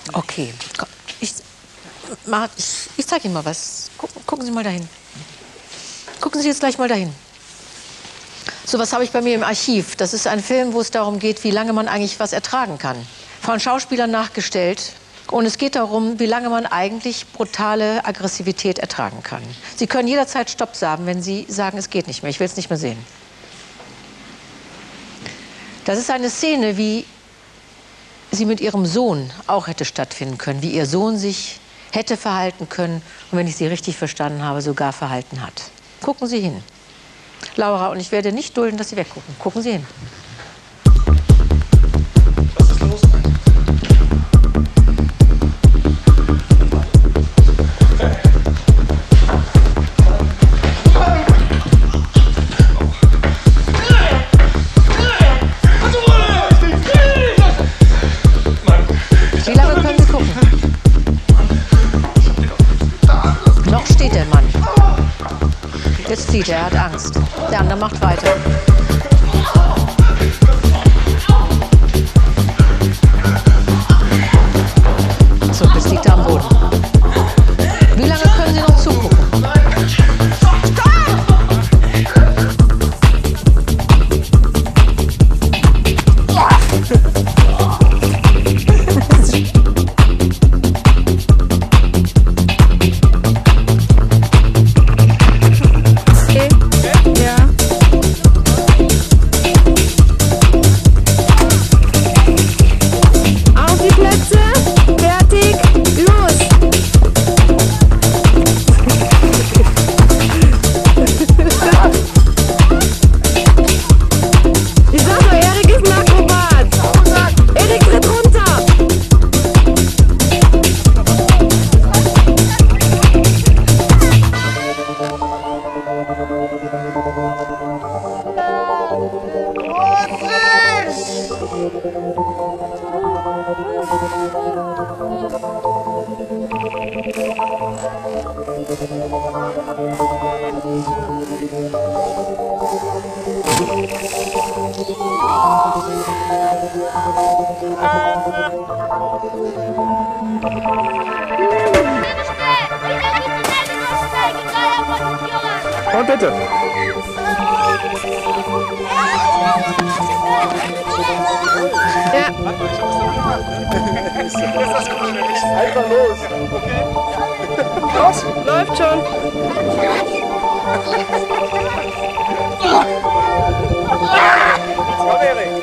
Okay, komm, ich zeige Ihnen mal was. Gucken Sie mal dahin. Gucken Sie jetzt gleich mal dahin. So was habe ich bei mir im Archiv. Das ist ein Film, wo es darum geht, wie lange man eigentlich was ertragen kann. Von Schauspielern nachgestellt. Und es geht darum, wie lange man eigentlich brutale Aggressivität ertragen kann. Sie können jederzeit Stopp sagen, wenn Sie sagen, es geht nicht mehr, ich will es nicht mehr sehen. Das ist eine Szene, wie sie mit ihrem Sohn auch hätte stattfinden können, wie ihr Sohn sich hätte verhalten können und, wenn ich Sie richtig verstanden habe, sogar verhalten hat. Gucken Sie hin. Laura, und ich werde nicht dulden, dass Sie weggucken. Gucken Sie hin. Was ist los? Wie lange können Sie gucken? Noch steht der Mann. Jetzt zieht er, hat Angst. Der andere macht weiter. So, jetzt liegt er am Boden. Wie lange können Sie noch zugucken? Und bitte. Ja. Einfach los. Los, läuft schon. Komm, Erik.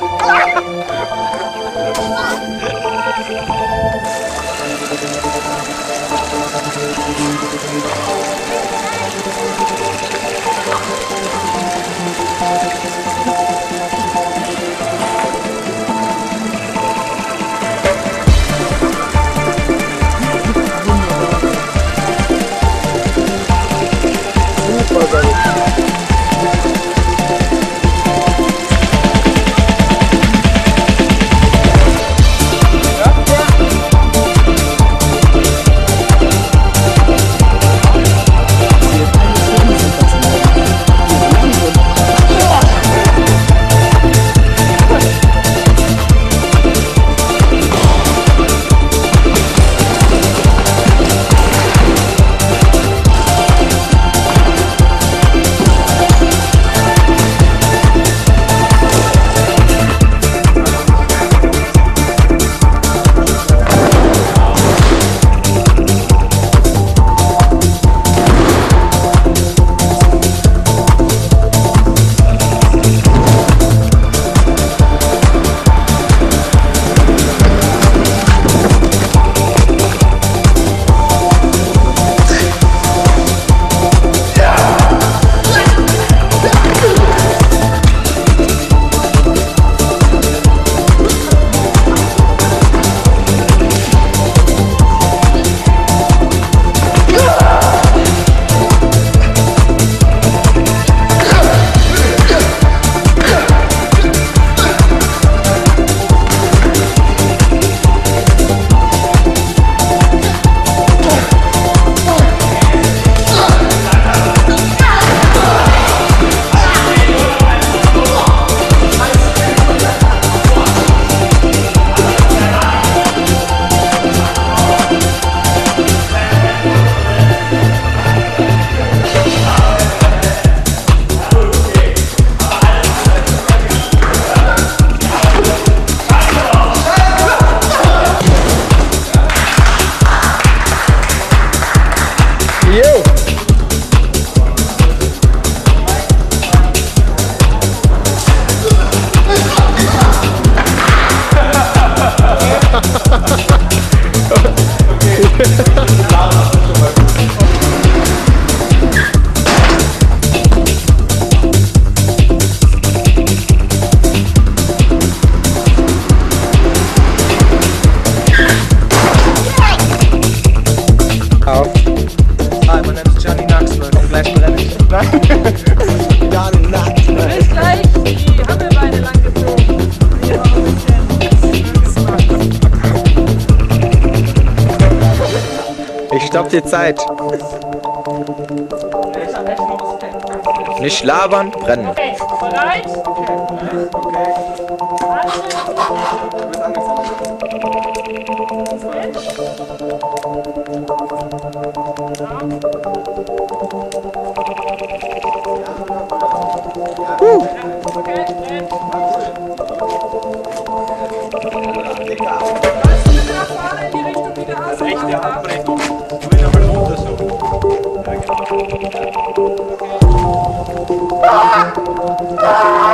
Ich stopp die Zeit. Nicht labern, brennen. Okay, bereit? Rechte Handbremse. Ich will nochmal runter so. Ja, genau.